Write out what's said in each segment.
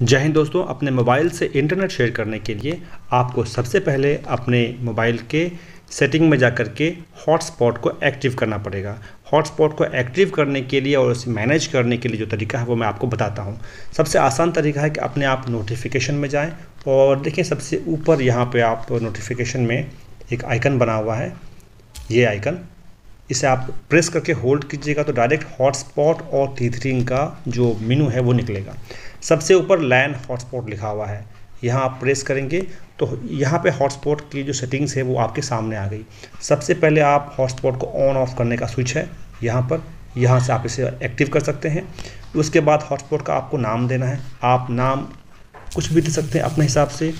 जय हिंद दोस्तों। अपने मोबाइल से इंटरनेट शेयर करने के लिए आपको सबसे पहले अपने मोबाइल के सेटिंग में जाकर के हॉटस्पॉट को एक्टिव करना पड़ेगा। हॉटस्पॉट को एक्टिव करने के लिए और उसे मैनेज करने के लिए जो तरीका है वो मैं आपको बताता हूँ। सबसे आसान तरीका है कि अपने आप नोटिफिकेशन में जाएं और देखिए सबसे ऊपर यहाँ पे आप नोटिफिकेशन में एक आइकन बना हुआ है, ये आइकन, इसे आप प्रेस करके होल्ड कीजिएगा तो डायरेक्ट हॉटस्पॉट और टीथरिंग का जो मेनू है वो निकलेगा। सबसे ऊपर लैन हॉटस्पॉट लिखा हुआ है, यहाँ आप प्रेस करेंगे तो यहाँ पे हॉटस्पॉट की जो सेटिंग्स है वो आपके सामने आ गई। सबसे पहले आप हॉटस्पॉट को ऑन ऑफ करने का स्विच है यहाँ पर, यहाँ से आप इसे एक्टिव कर सकते हैं। उसके बाद हॉटस्पॉट का आपको नाम देना है, आप नाम कुछ भी दे सकते हैं अपने हिसाब से।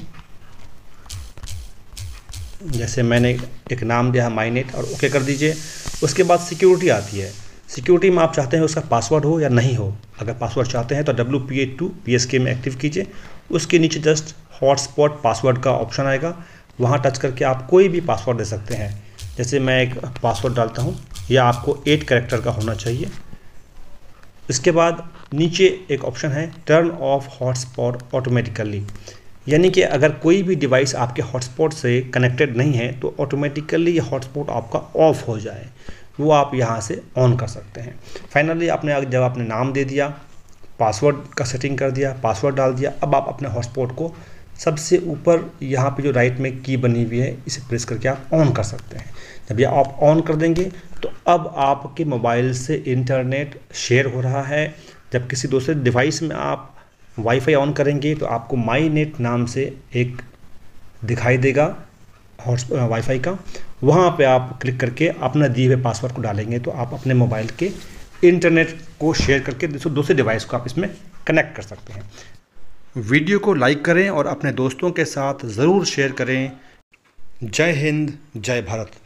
जैसे मैंने एक नाम दिया है माईनेट और ओके कर दीजिए। उसके बाद सिक्योरिटी आती है, सिक्योरिटी में आप चाहते हैं उसका पासवर्ड हो या नहीं हो। अगर पासवर्ड चाहते हैं तो WPA2 PSK में एक्टिव कीजिए। उसके नीचे जस्ट हॉटस्पॉट पासवर्ड का ऑप्शन आएगा, वहाँ टच करके आप कोई भी पासवर्ड दे सकते हैं। जैसे मैं एक पासवर्ड डालता हूँ, यह आपको 8 कैरेक्टर का होना चाहिए। इसके बाद नीचे एक ऑप्शन है टर्न ऑफ हॉटस्पॉट ऑटोमेटिकली, यानी कि अगर कोई भी डिवाइस आपके हॉटस्पॉट से कनेक्टेड नहीं है तो ऑटोमेटिकली ये हॉटस्पॉट आपका ऑफ हो जाए, वो आप यहाँ से ऑन कर सकते हैं। फाइनली जब आपने नाम दे दिया, पासवर्ड का सेटिंग कर दिया, पासवर्ड डाल दिया, अब आप अपने हॉटस्पॉट को सबसे ऊपर यहाँ पे जो राइट में की बनी हुई है इसे प्रेस करके आप ऑन कर सकते हैं। जब ये आप ऑन कर देंगे तो अब आपके मोबाइल से इंटरनेट शेयर हो रहा है। जब किसी दूसरे डिवाइस में आप वाईफाई ऑन करेंगे तो आपको माईनेट नाम से एक दिखाई देगा वाईफाई का, वहाँ पे आप क्लिक करके अपना दिए हुए पासवर्ड को डालेंगे तो आप अपने मोबाइल के इंटरनेट को शेयर करके दूसरे डिवाइस को आप इसमें कनेक्ट कर सकते हैं। वीडियो को लाइक करें और अपने दोस्तों के साथ ज़रूर शेयर करें। जय हिंद, जय भारत।